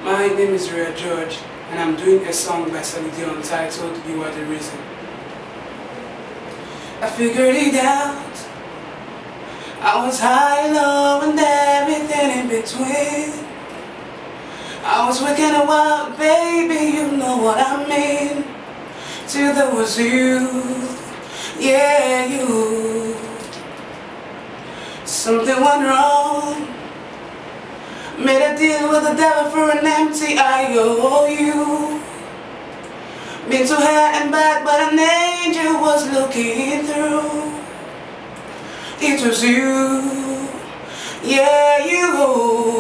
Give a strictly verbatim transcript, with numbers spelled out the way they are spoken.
My name is Ria George, and I'm doing a song by Celine titled You Are the Reason. I figured it out. I was high, low, and everything in between. I was waking a while, baby, you know what I mean. Till there was you, yeah, you. Something went wrong. Made a deal with the devil for an empty I O U. Been to hell and back, but an angel was looking through. It was you, yeah, you.